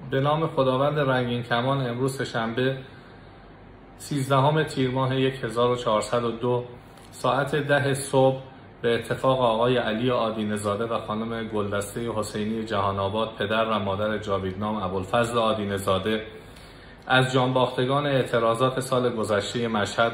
به نام خداوند رنگین کمان، امروز سه‌شنبه 13 تیر ماه 1402 ساعت 10 صبح به اتفاق آقای علی آدینه‌زاده و خانم گلدسته حسینی جهان‌آباد، پدر و مادر جاویدنام ابوالفضل آدینه‌زاده، از جانباختگان اعتراضات سال گذشته مشهد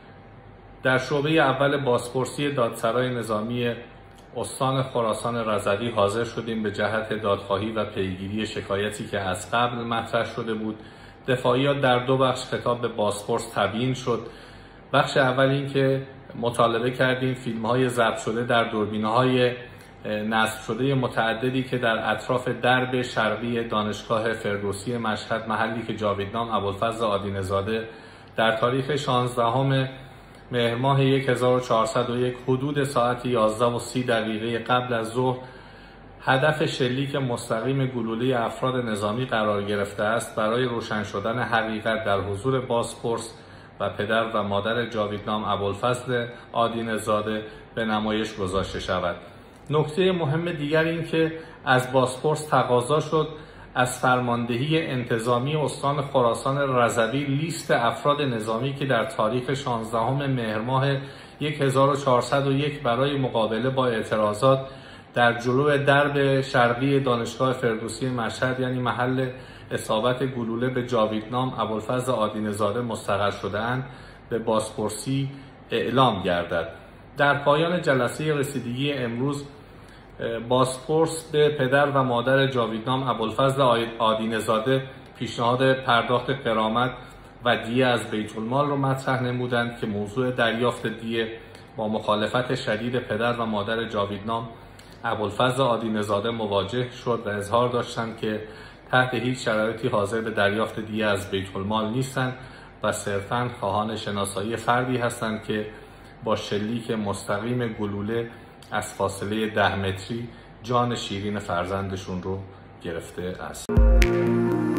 در شعبه اول بازپرسی دادسرای نظامی استان خراسان رضوی حاضر شدیم به جهت دادخواهی و پیگیری شکایتی که از قبل مطرح شده بود. دفاعیات در دو بخش خطاب به بازپرس تبیین شد. بخش اول این که مطالبه کردیم فیلم‌های ضبط شده در دوربین‌های نصب شده متعددی که در اطراف درب شرقی دانشگاه فردوسی مشهد، محلی که جاویدنام ابوالفضل آدینه‌زاده در تاریخ 16 مهر ماه 1401 حدود ساعت 11:30 قبل از ظهر هدف شلیک مستقیم گلوله افراد نظامی قرار گرفته است برای روشن شدن حقیقت در حضور بازپرس و پدر و مادر جاویدنام ابوالفضل آدینه‌زاده به نمایش گذاشته شود. نکته مهم دیگر این که از بازپرس تقاضا شد از فرماندهی انتظامی استان خراسان رضوی لیست افراد نظامی که در تاریخ 16 مهر ماه 1401 برای مقابله با اعتراضات در جلو درب شرقی دانشگاه فردوسی مشهد، یعنی محل اصابت گلوله به جاویدنام ابوالفضل آدینه‌زاده، مستقر شده‌اند به بازپرسی اعلام گردد. در پایان جلسه رسیدگی امروز بازپرس به پدر و مادر جاویدنام ابوالفضل آدینه‌زاده پیشنهاد پرداخت غرامت و دیه از بیت المال را مطرح نمودند که موضوع دریافت دیه با مخالفت شدید پدر و مادر جاویدنام ابوالفضل آدینه‌زاده مواجه شد و اظهار داشتند که تحت هیچ شرایطی حاضر به دریافت دیه از بیت المال نیستند و صرفاً خواهان شناسایی فردی هستند که با شلیک مستقیم گلوله از فاصله 10 متری جان شیرین فرزندشون رو گرفته است.